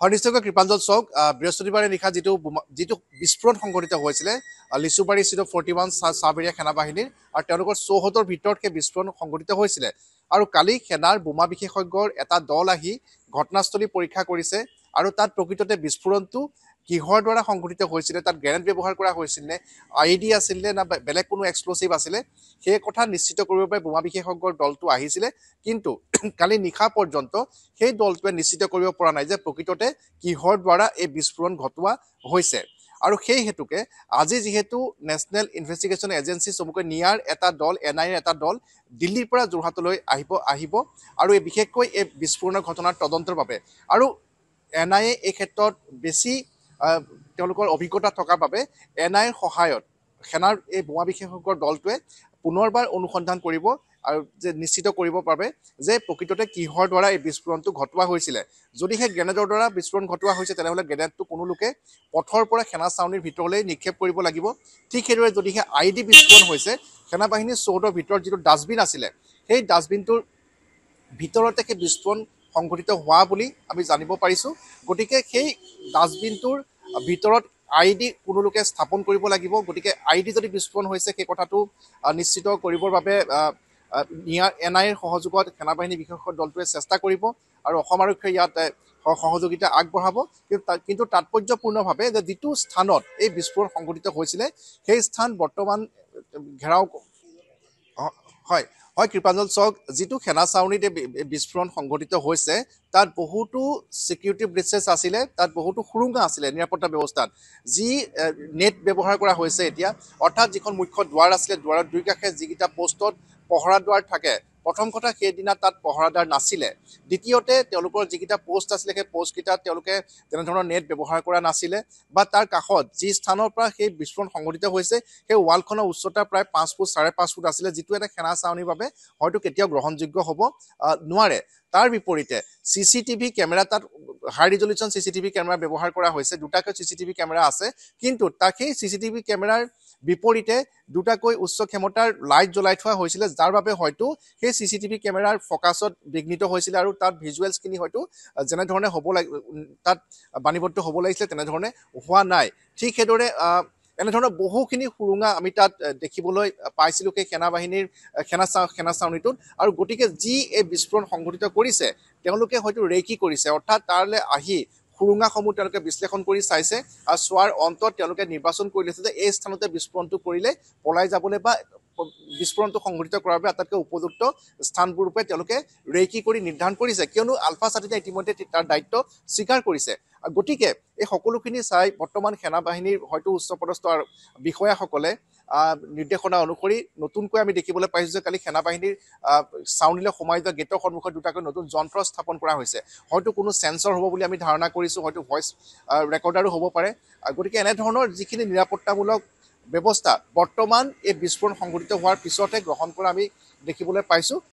নিশ্চয়কৈ কৃপাঞ্জল চৌক বৃহস্পতিবাৰে নিশা যিটো বিস্ফোৰণ সংঘটিত হৈছিলে লিচুবাৰী স্থিত 41 চাহবেৰীয়া সেনাবাহিনীৰ আৰু তেওঁলোকৰ চৌহদৰ ভিতৰত সেই বিস্ফোৰণ সংঘটিত হৈছিলে আৰু কালি সেনাৰ বোমা বিশেষজ্ঞৰ এটা দল আহি ঘটনাস্থলী পৰীক্ষা কৰিছে আৰু তাত প্ৰকৃততে বিস্ফোৰণটো কিহৰ দ্বাৰা সংঘটিত হৈছিলে তাত গ্ৰেনেড ব্যৱহাৰ কৰা হৈছিল নে আইডি আছিল নে না বেলেগ কোনো এক্সপ্লোচিভ আছিলে সেই কথা নিশ্চিত কৰিব বাবে বোমা বিশেষজ্ঞৰ দলটো আহিছিলে কিন্তু কালি নিশা পৰ্যন্ত সেই দলটোৱে নিশ্চিত কৰিব পৰা নাই যে প্ৰকৃততে কিহৰ দ্বাৰা এই বিস্ফোৰণ ঘটোৱা হৈছে আৰু সেই হেতুকে আজি যেহেতু নেশ্যনেল ইনভেষ্টিগেশ্যন এজেন্সি চমুকৈ নিয়াৰ এটা দল এনআইএৰ এটা দল দিল্লীৰ পৰা যোৰহাটলৈ আহিব আৰু এই বিশেষকৈ এই বিস্ফোৰণৰ ঘটনাৰ তদন্তৰ বাবে আৰু এনআইএ এই ক্ষেত্ৰত বেছি তেওঁলোকৰ অভিজ্ঞতা থকাৰ বাবে এনআইএৰ সহায়ত সেনাৰ এই বোমা বিশেষজ্ঞৰ দলটোৱে পুনৰবাৰ অনুসন্ধান কৰিব আৰু যে নিশ্চিত কৰিব পাৰে যে প্ৰকৃততে কিহৰ দ্বাৰা এই বিস্ফোৰণটো ঘটোৱা হৈছিলে যদিহে গ্ৰেনেডৰ দ্বাৰা বিস্ফোৰণ ঘটোৱা হৈছে তেনেহ'লে গ্ৰেনেডটো কোনো লোকে পথৰ পৰা সেনা চাউনিৰ ভিতৰলৈ নিক্ষেপ কৰিব লাগিব ঠিক সেইদৰে যদিহে আইডি বিস্ফোৰণ হৈছে সেনাবাহিনীৰ চৌহদৰ ভিতৰত যিটো ডাষ্টবিন আছিলে সেই ডাষ্টবিনটোৰ ভিতৰতে সেই বিস্ফোৰণ সংঘটিত হোৱা বুলি আমি জানিব পাৰিছোঁ গতিকে সেই ডাষ্টবিনটোৰ ভিতৰত আইডি কোনো লোকে স্থাপন কৰিব লাগিব গতিকে আইডি যদি বিস্ফোৰণ হৈছে সেই কথাটো নিশ্চিত কৰিবৰ বাবে এনআইএৰ সহযোগত সেনাবাহিনী বিশেষজ্ঞ দলটোৱে চেষ্টা কৰিব আৰু অসম আৰক্ষীয়ে ইয়াত সহযোগিতা আগবঢ়াব কিন্তু তাৎপৰ্যপূৰ্ণভাৱে যে যিটো স্থানত এই বিস্ফোৰণ সংঘটিত হৈছিলে সেই স্থান বৰ্তমান ঘেৰাও হয় কৃপাঞ্জল চৌক যিটো সেনা চাউনীত বিস্ফোৰণ সংঘটিত হৈছে তাত বহুতো ছিকিউৰিটি ব্ৰিচেছ আছিলে তাত বহুতো সুৰুঙা আছিলে নিৰাপত্তা ব্যৱস্থাত যি নেট ব্যৱহাৰ কৰা হৈছে এতিয়া অৰ্থাৎ যিখন মুখ্য দুৱাৰ আছিলে দুৱাৰৰ দুই কাষে যিকেইটা পোষ্টত পহৰা দুৱাৰ থাকে প্ৰথম কথা সেইদিনা তাত পহৰাদাৰ নাছিলে দ্বিতীয়তে তেওঁলোকৰ যিকেইটা পোষ্ট আছিলে সেই পোষ্টকেইটাত তেওঁলোকে তেনেধৰণৰ নেট ব্যৱহাৰ কৰা নাছিলে বা তাৰ কাষত যি স্থানৰ পৰা সেই বিস্ফোৰণ সংঘটিত হৈছে সেই ৱালখনৰ উচ্চতা প্ৰায় 5 ফুট 5.5 ফুট আছিলে যিটো এটা সেনা চাউনিৰ বাবে হয়তো কেতিয়াও গ্ৰহণযোগ্য হ'ব নোৱাৰে তাৰ বিপৰীতে চিচিটিভি কেমেৰা তাত হাই ৰিজলিউশ্যন চিচিটিভি কেমেৰা ব্যৱহাৰ কৰা হৈছে দুটাকৈ চিচিটিভি কেমেৰা আছে কিন্তু সেই চিচিটিভি কেমেৰাৰ বিপৰীতে দুটাকৈ উচ্চ ক্ষমতাৰ লাইট জ্বলাই থোৱা হৈছিলে যাৰ বাবে হয়তো সেই চিচিটিভি কেমেৰাৰ ফকাছত বিঘ্নিত হৈছিলে আৰু তাত ভিজুৱেলছখিনি হয়তো যেনেধৰণে হ'ব তাত বাণীবদ্ধ হ'ব লাগিছিলে তেনেধৰণে হোৱা নাই ঠিক সেইদৰে এনেধৰণৰ বহুখিনি সুৰুঙা আমি তাত দেখিবলৈ পাইছিলোঁ সেই সেনাবাহিনীৰ সেনা চাউনীটোত আৰু গতিকে যি এই বিস্ফোৰণ সংঘটিত কৰিছে তেওঁলোকে হয়তো ৰেকি কৰিছে অৰ্থাৎ তাৰলৈ আহি সুৰুঙাসমূহ তেওঁলোকে বিশ্লেষণ কৰি চাইছে আৰু চোৱাৰ অন্তত তেওঁলোকে নিৰ্বাচন কৰি লৈছে যে এই স্থানতে বিস্ফোৰণটো কৰিলে পলাই যাবলৈ বা বিস্ফোৰণটো সংঘটিত কৰাৰ বাবে আটাইতকৈ উপযুক্ত স্থানবোৰ ৰূপে তেওঁলোকে ৰেকি কৰি নিৰ্ধাৰণ কৰিছে কিয়নো আলফা ছাতিনে ইতিমধ্যে তাৰ দায়িত্ব স্বীকাৰ কৰিছে গতিকে এই সকলোখিনি চাই বৰ্তমান সেনাবাহিনীৰ হয়তো উচ্চপদস্থ বিষয়াসকলে নিৰ্দেশনা অনুসৰি নতুনকৈ আমি দেখিবলৈ পাইছোঁ যে কালি সেনাবাহিনীৰ চাউনিলৈ সোমাই যোৱা গেটৰ সন্মুখত দুটাকৈ নতুন যন্ত্ৰ স্থাপন কৰা হৈছে হয়তো কোনো চেন্সৰ হ'ব বুলি আমি ধাৰণা কৰিছোঁ হয়তো ভইচ ৰেকৰ্ডাৰো হ'ব পাৰে গতিকে এনেধৰণৰ যিখিনি নিৰাপত্তামূলক ব্যৱস্থা বৰ্তমান এই বিস্ফোৰণ সংঘটিত হোৱাৰ পিছতে গ্ৰহণ কৰা আমি দেখিবলৈ পাইছোঁ